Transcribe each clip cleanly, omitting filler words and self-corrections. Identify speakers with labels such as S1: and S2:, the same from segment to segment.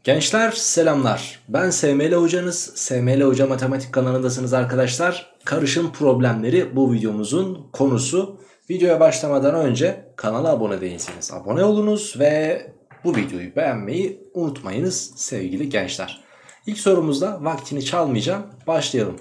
S1: Gençler selamlar. Ben SML hocanız. SML Hoca Matematik kanalındasınız arkadaşlar. Karışım problemleri bu videomuzun konusu. Videoya başlamadan önce kanala abone değilseniz abone olunuz ve bu videoyu beğenmeyi unutmayınız sevgili gençler. İlk sorumuzda vaktini çalmayacağım. Başlayalım.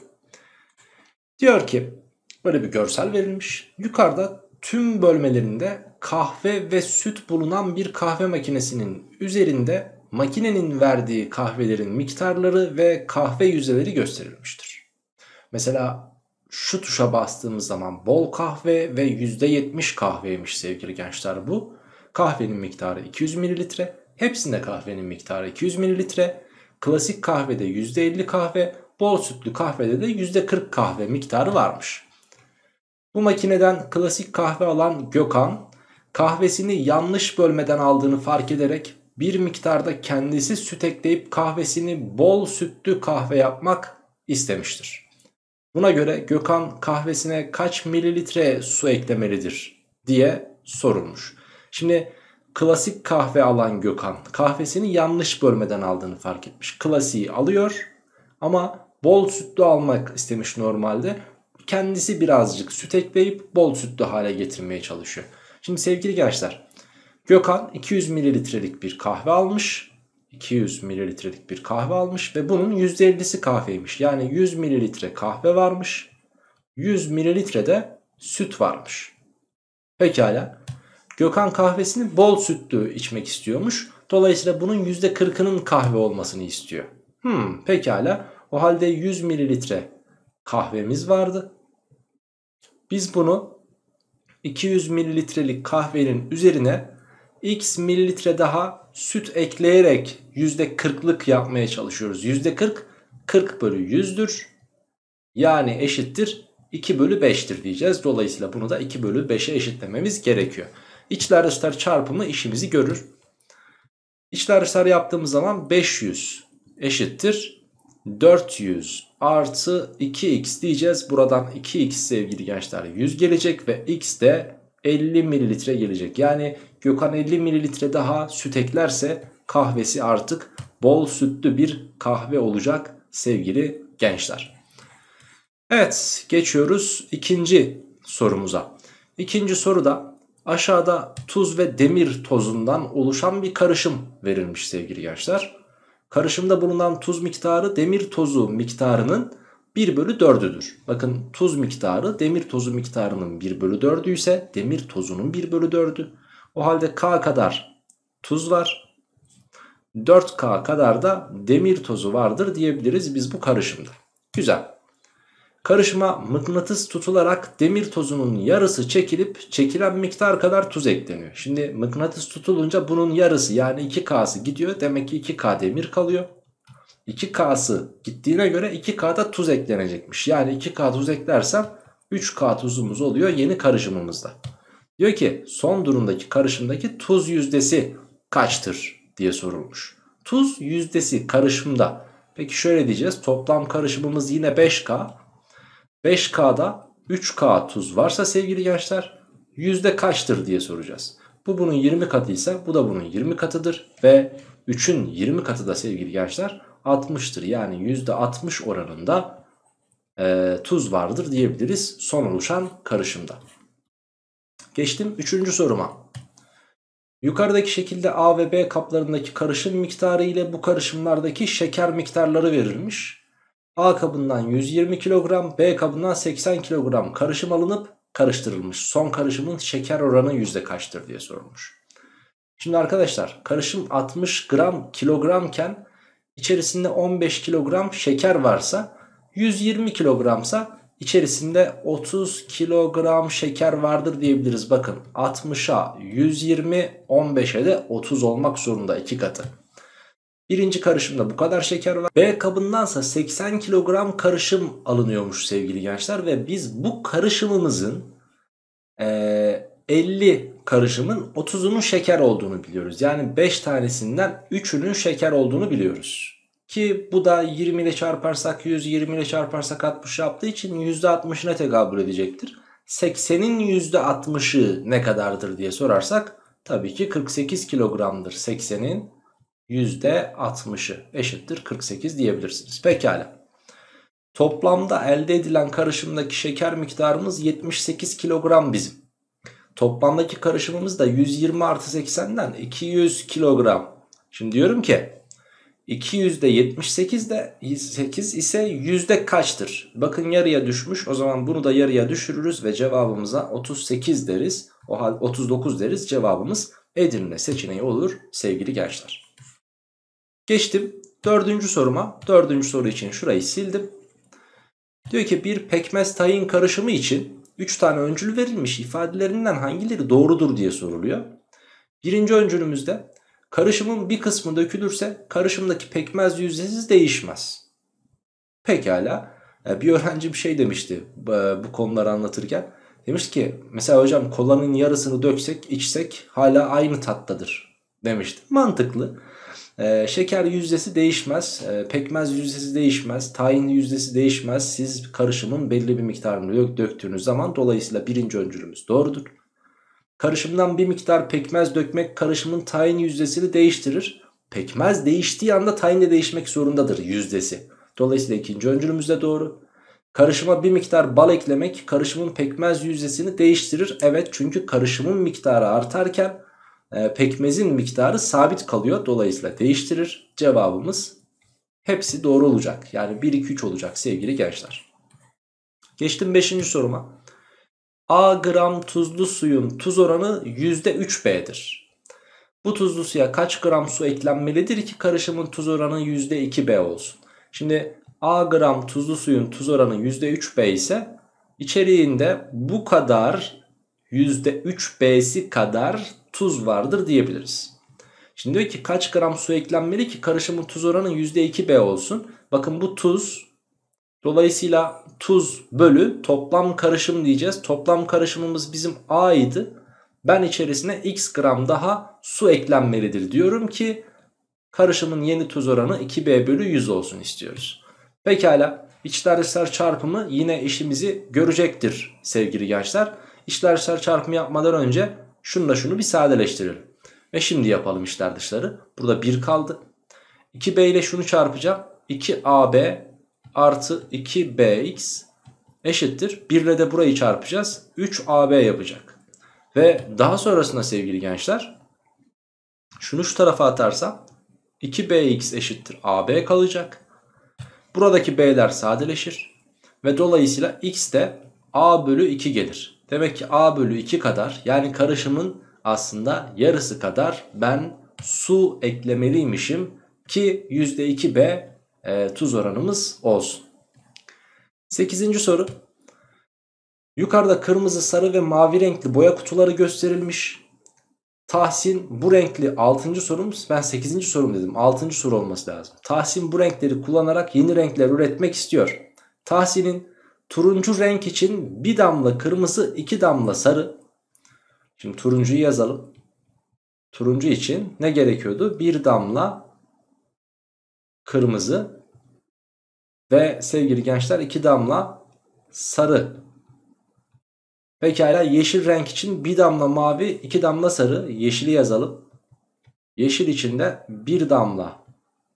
S1: Diyor ki böyle bir görsel verilmiş. Yukarıda tüm bölmelerinde kahve ve süt bulunan bir kahve makinesinin üzerinde makinenin verdiği kahvelerin miktarları ve kahve yüzdeleri gösterilmiştir. Mesela şu tuşa bastığımız zaman bol kahve ve %70 kahveymiş sevgili gençler bu. Kahvenin miktarı 200 mililitre. Hepsinde kahvenin miktarı 200 mililitre. Klasik kahvede %50 kahve, bol sütlü kahvede de %40 kahve miktarı varmış. Bu makineden klasik kahve alan Gökhan kahvesini yanlış bölmeden aldığını fark ederek bir miktarda kendisi süt ekleyip kahvesini bol sütlü kahve yapmak istemiştir. Buna göre Gökhan kahvesine kaç mililitre su eklemelidir diye sorulmuş. Şimdi klasik kahve alan Gökhan kahvesini yanlış bölmeden aldığını fark etmiş. Klasiği alıyor ama bol sütlü almak istemiş normalde. Kendisi birazcık süt ekleyip bol sütlü hale getirmeye çalışıyor. Şimdi sevgili gençler, Gökhan 200 mililitrelik bir kahve almış. 200 mililitrelik bir kahve almış ve bunun %50'si kahveymiş. Yani 100 mililitre kahve varmış. 100 mililitre de süt varmış. Pekala. Gökhan kahvesini bol sütlü içmek istiyormuş. Dolayısıyla bunun %40'ının kahve olmasını istiyor. Pekala. O halde 100 mililitre kahvemiz vardı. Biz bunu 200 mililitrelik kahvenin üzerine x mililitre daha süt ekleyerek %40'lık yapmaya çalışıyoruz. %40, 40 bölü 100'dür. Yani eşittir 2 bölü 5'tir diyeceğiz. Dolayısıyla bunu da 2 bölü 5'e eşitlememiz gerekiyor. İçler dışlar çarpımı işimizi görür. İçler dışlar yaptığımız zaman 500 eşittir 400 artı 2x diyeceğiz. Buradan 2x sevgili gençler 100 gelecek ve x de 50 mililitre gelecek. Yani Gökhan 50 mililitre daha süt eklerse kahvesi artık bol sütlü bir kahve olacak sevgili gençler. Evet, geçiyoruz ikinci sorumuza. İkinci soruda aşağıda tuz ve demir tozundan oluşan bir karışım verilmiş sevgili gençler. Karışımda bulunan tuz miktarı demir tozu miktarının 1 bölü 4'üdür. Bakın tuz miktarı demir tozu miktarının 1 bölü 4'ü ise demir tozunun 1 bölü 4'ü. O halde K kadar tuz var. 4K kadar da demir tozu vardır diyebiliriz biz bu karışımda. Güzel. Karışıma mıknatıs tutularak demir tozunun yarısı çekilip çekilen miktar kadar tuz ekleniyor. Şimdi mıknatıs tutulunca bunun yarısı yani 2K'sı gidiyor. Demek ki 2K demir kalıyor. 2K'sı gittiğine göre 2K'da tuz eklenecekmiş. Yani 2K tuz eklersem 3K tuzumuz oluyor yeni karışımımızda. Diyor ki son durumdaki karışımdaki tuz yüzdesi kaçtır diye sorulmuş. Tuz yüzdesi karışımda. Peki şöyle diyeceğiz, toplam karışımımız yine 5K. 5K'da 3K tuz varsa sevgili gençler yüzde kaçtır diye soracağız. Bu bunun 20 katıysa bu da bunun 20 katıdır ve 3'ün 20 katı da sevgili gençler 60'tır. Yani %60 oranında tuz vardır diyebiliriz son oluşan karışımda. Geçtim 3. soruma. Yukarıdaki şekilde A ve B kaplarındaki karışım miktarı ile bu karışımlardaki şeker miktarları verilmiş. A kabından 120 kilogram, B kabından 80 kilogram karışım alınıp karıştırılmış. Son karışımın şeker oranı yüzde kaçtır diye sorulmuş. Şimdi arkadaşlar karışım 60 gram kilogramken içerisinde 15 kilogram şeker varsa 120 kilogramsa içerisinde 30 kilogram şeker vardır diyebiliriz. Bakın 60'a 120, 15'e de 30 olmak zorunda 2 katı. Birinci karışımda bu kadar şeker var. B kabındansa 80 kilogram karışım alınıyormuş sevgili gençler. Ve biz bu karışımımızın 50 karışımın 30'unun şeker olduğunu biliyoruz. Yani 5 tanesinden 3'ünün şeker olduğunu biliyoruz. Ki bu da 20 ile çarparsak 100, 20 ile çarparsak 60 yaptığı için %60'ına tekabül edecektir. 80'in %60'ı ne kadardır diye sorarsak tabii ki 48 kilogramdır 80'in %60'ı eşittir 48 diyebilirsiniz. Pekala. Toplamda elde edilen karışımdaki şeker miktarımız 78 kilogram bizim. Toplamdaki karışımımız da 120 artı 80'den 200 kilogram. Şimdi diyorum ki 200'de 78 de 8 ise yüzde kaçtır? Bakın yarıya düşmüş. O zaman bunu da yarıya düşürürüz ve cevabımıza 38 deriz. O halde 39 deriz. Cevabımız Edirne seçeneği olur sevgili gençler. Geçtim 4. soruma. 4. soru için şurayı sildim. Diyor ki bir pekmez tahin karışımı için 3 tane öncül verilmiş, ifadelerinden hangileri doğrudur diye soruluyor. Birinci öncülümüzde karışımın bir kısmı dökülürse karışımdaki pekmez yüzdesi değişmez. Pekala. Bir öğrenci bir şey demişti bu konuları anlatırken. Demiş ki mesela hocam kolanın yarısını döksek içsek hala aynı tattadır demişti. Mantıklı. Şeker yüzdesi değişmez, pekmez yüzdesi değişmez, tahin yüzdesi değişmez. Siz karışımın belli bir miktarını döktüğünüz zaman dolayısıyla birinci öncülümüz doğrudur. Karışımdan bir miktar pekmez dökmek karışımın tahin yüzdesini değiştirir. Pekmez değiştiği anda tahin de değişmek zorundadır yüzdesi. Dolayısıyla ikinci öncülümüz de doğru. Karışıma bir miktar bal eklemek karışımın pekmez yüzdesini değiştirir. Evet, çünkü karışımın miktarı artarken pekmezin miktarı sabit kalıyor. Dolayısıyla değiştirir. Cevabımız hepsi doğru olacak. Yani 1, 2, 3 olacak sevgili gençler. Geçtim 5. soruma. A gram tuzlu suyun tuz oranı %3B'dir. Bu tuzlu suya kaç gram su eklenmelidir ki karışımın tuz oranı %2B olsun? Şimdi A gram tuzlu suyun tuz oranı %3B ise içeriğinde bu kadar %3B'si kadar tuz vardır diyebiliriz. Şimdi diyor ki kaç gram su eklenmeli ki karışımın tuz oranı %2B olsun? Bakın bu tuz. Dolayısıyla tuz bölü toplam karışım diyeceğiz. Toplam karışımımız bizim A idi. Ben içerisine x gram daha su eklenmelidir diyorum ki karışımın yeni tuz oranı 2B bölü 100 olsun istiyoruz. Pekala, içler dışlar çarpımı yine işimizi görecektir sevgili gençler. İçler dışlar çarpımı yapmadan önce şununla şunu bir sadeleştirelim. Ve şimdi yapalım içler dışları. Burada 1 kaldı. 2B ile şunu çarpacağım. 2AB artı 2bx eşittir. 1 ile de burayı çarpacağız. 3ab yapacak. Ve daha sonrasında sevgili gençler şunu şu tarafa atarsam 2bx eşittir ab kalacak. Buradaki b'ler sadeleşir. Ve dolayısıyla x de a bölü 2 gelir. Demek ki a bölü 2 kadar, yani karışımın aslında yarısı kadar ben su eklemeliymişim ki %2b tuz oranımız olsun. 8. soru. Yukarıda kırmızı, sarı ve mavi renkli boya kutuları gösterilmiş. Tahsin bu renkli 6. sorumuz, ben 8. sorum dedim, 6. soru olması lazım. Tahsin bu renkleri kullanarak yeni renkler üretmek istiyor. Tahsin'in turuncu renk için bir damla kırmızı, 2 damla sarı. Şimdi turuncuyu yazalım. Turuncu için ne gerekiyordu? Bir damla kırmızı ve sevgili gençler 2 damla sarı. Pekala, yeşil renk için bir damla mavi, 2 damla sarı. Yeşili yazalım. Yeşil için de bir damla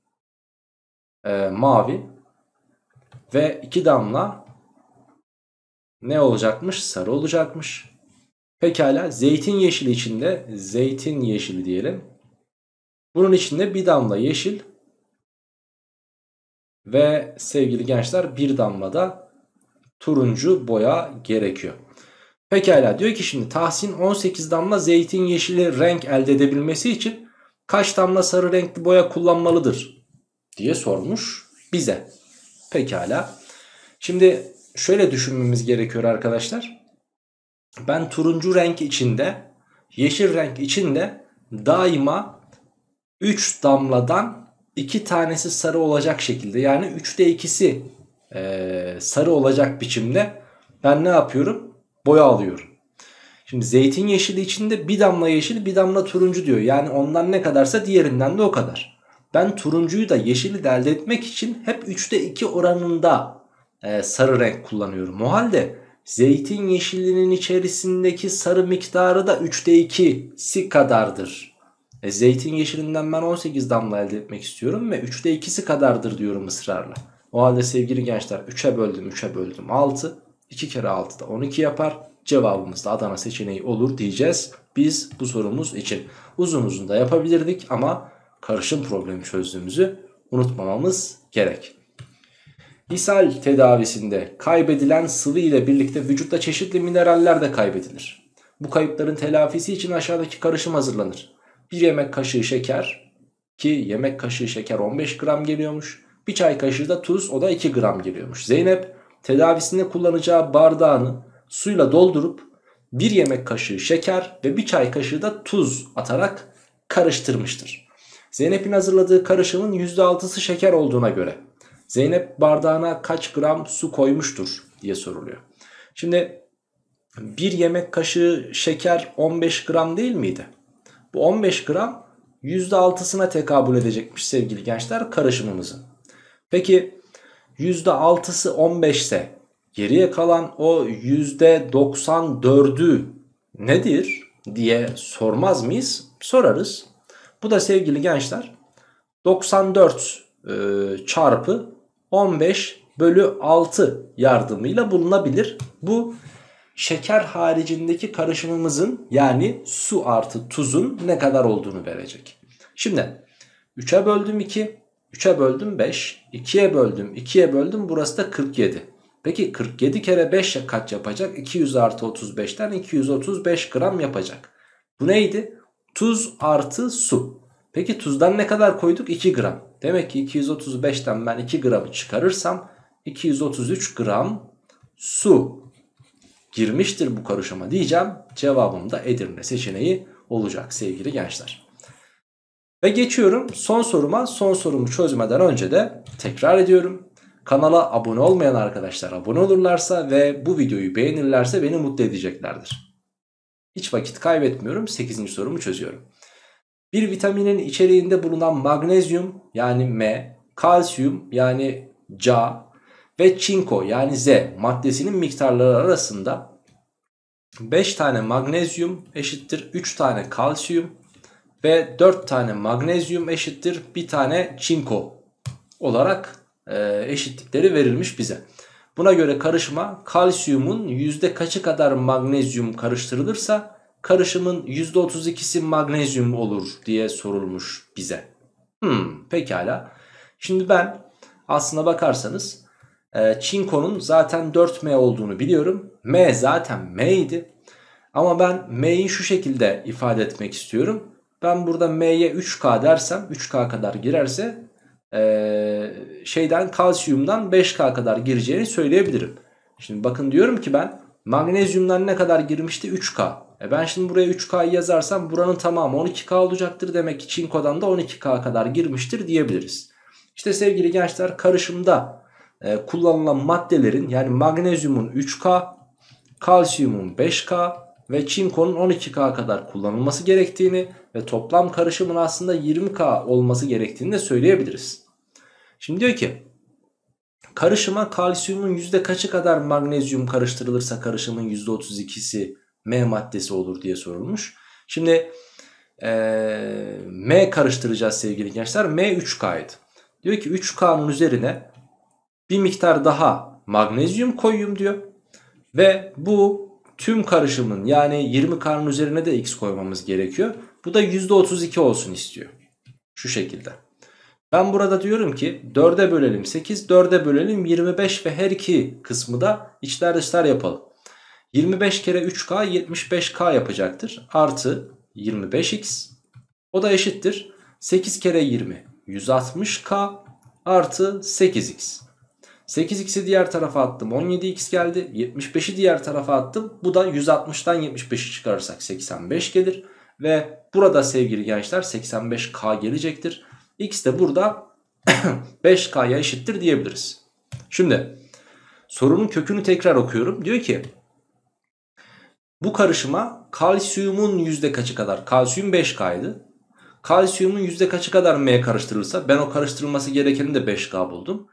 S1: mavi ve 2 damla ne olacakmış? Sarı olacakmış. Pekala, zeytin yeşili için de zeytin yeşili diyelim. Bunun içinde bir damla yeşil ve sevgili gençler bir damla da turuncu boya gerekiyor. Pekala, diyor ki şimdi Tahsin 18 damla zeytin yeşili renk elde edebilmesi için kaç damla sarı renkli boya kullanmalıdır diye sormuş bize. Pekala. Şimdi şöyle düşünmemiz gerekiyor arkadaşlar. Ben turuncu renk içinde, yeşil renk içinde daima 3 damladan 2 tanesi sarı olacak şekilde, yani 3'te 2'si sarı olacak biçimde ben ne yapıyorum? Boya alıyorum. Şimdi zeytin yeşili içinde bir damla yeşil, bir damla turuncu diyor. Yani ondan ne kadarsa diğerinden de o kadar. Ben turuncuyu da yeşili de elde etmek için hep 3'te 2 oranında sarı renk kullanıyorum. O halde zeytin yeşilinin içerisindeki sarı miktarı da 3'te 2'si kadardır. Zeytin yeşilinden ben 18 damla elde etmek istiyorum ve 3'te 2'si kadardır diyorum ısrarla. O halde sevgili gençler 3'e böldüm 3'e böldüm 6. 2 kere 6 da 12 yapar. Cevabımız da Adana seçeneği olur diyeceğiz biz bu sorumuz için. Uzun uzun da yapabilirdik ama karışım problemi çözdüğümüzü unutmamamız gerek. İshal tedavisinde kaybedilen sıvı ile birlikte vücutta çeşitli mineraller de kaybedilir. Bu kayıpların telafisi için aşağıdaki karışım hazırlanır. 1 yemek kaşığı şeker, ki yemek kaşığı şeker 15 gram geliyormuş. 1 çay kaşığı da tuz, o da 2 gram geliyormuş. Zeynep tedavisinde kullanacağı bardağını suyla doldurup 1 yemek kaşığı şeker ve 1 çay kaşığı da tuz atarak karıştırmıştır. Zeynep'in hazırladığı karışımın %6'sı şeker olduğuna göre Zeynep bardağına kaç gram su koymuştur diye soruluyor. Şimdi 1 yemek kaşığı şeker 15 gram değil miydi? Bu 15 gram %6'sına tekabül edecekmiş sevgili gençler karışımımızın. Peki %6'sı 15 ise geriye kalan o %94'ü nedir diye sormaz mıyız? Sorarız. Bu da sevgili gençler 94 çarpı 15 bölü 6 yardımıyla bulunabilir. Bu şeker haricindeki karışımımızın yani su artı tuzun ne kadar olduğunu verecek. Şimdi 3'e böldüm 2, 3'e böldüm 5, 2'ye böldüm, 2'ye böldüm, burası da 47. Peki 47 kere 5 kaç yapacak? 200 artı 35'ten 235 gram yapacak. Bu neydi? Tuz artı su. Peki tuzdan ne kadar koyduk? 2 gram. Demek ki 235'ten ben 2 gramı çıkarırsam 233 gram su girmiştir bu karışıma diyeceğim. Cevabım da Edirne seçeneği olacak sevgili gençler. Ve geçiyorum son soruma. Son sorumu çözmeden önce de tekrar ediyorum. Kanala abone olmayan arkadaşlar abone olurlarsa ve bu videoyu beğenirlerse beni mutlu edeceklerdir. Hiç vakit kaybetmiyorum. 8. sorumu çözüyorum. Bir vitaminin içeriğinde bulunan magnezyum yani M, kalsiyum yani Ca ve çinko yani Z maddesinin miktarları arasında 5 tane magnezyum eşittir 3 tane kalsiyum ve 4 tane magnezyum eşittir 1 tane çinko olarak eşitlikleri verilmiş bize. Buna göre karışıma kalsiyumun yüzde kaçı kadar magnezyum karıştırılırsa karışımın %32'si magnezyum olur diye sorulmuş bize. Pekala. Şimdi ben aslına bakarsanız çinkonun zaten 4M olduğunu biliyorum. M zaten M idi. Ama ben M'yi şu şekilde ifade etmek istiyorum. Ben burada M'ye 3K dersem 3K kadar girerse kalsiyumdan 5K kadar gireceğini söyleyebilirim. Şimdi bakın diyorum ki ben magnezyumdan ne kadar girmişti? 3K. Ben şimdi buraya 3K'yı yazarsam buranın tamamı 12K olacaktır. Demek ki çinkodan da 12K kadar girmiştir diyebiliriz. İşte sevgili gençler karışımda kullanılan maddelerin yani magnezyumun 3K, kalsiyumun 5K ve çinkonun 12K kadar kullanılması gerektiğini ve toplam karışımın aslında 20K olması gerektiğini de söyleyebiliriz. Şimdi diyor ki karışıma kalsiyumun yüzde kaçı kadar magnezyum karıştırılırsa karışımın %32'si M maddesi olur diye sorulmuş. Şimdi M karıştıracağız sevgili gençler. M 3K'ydı. Diyor ki 3K'nın üzerine bir miktar daha magnezyum koyayım diyor. Ve bu tüm karışımın yani 20K'nın üzerine de X koymamız gerekiyor. Bu da %32 olsun istiyor. Şu şekilde. Ben burada diyorum ki 4'e bölelim 8, 4'e bölelim 25 ve her iki kısmı da içler dışlar yapalım. 25 kere 3K 75K yapacaktır. Artı 25X. O da eşittir. 8 kere 20 160K artı 8X. 8x'i diğer tarafa attım 17x geldi. 75'i diğer tarafa attım. Bu da 160'tan 75'i çıkarırsak 85 gelir. Ve burada sevgili gençler 85K gelecektir. X de burada 5K'ya eşittir diyebiliriz. Şimdi sorunun kökünü tekrar okuyorum. Diyor ki bu karışıma kalsiyumun yüzde kaçı kadar? Kalsiyum 5K'ydı. Kalsiyumun yüzde kaçı kadar M karıştırılırsa ben o karıştırılması gerekeni de 5K buldum.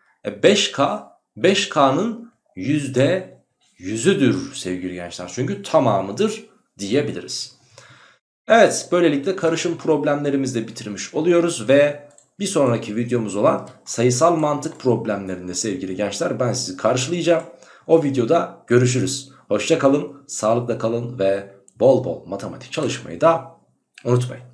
S1: 5K'nın %100'üdür sevgili gençler. Çünkü tamamıdır diyebiliriz. Evet, böylelikle karışım problemlerimizi de bitirmiş oluyoruz ve bir sonraki videomuz olan sayısal mantık problemlerinde sevgili gençler ben sizi karşılayacağım. O videoda görüşürüz. Hoşça kalın, sağlıkla kalın ve bol bol matematik çalışmayı da unutmayın.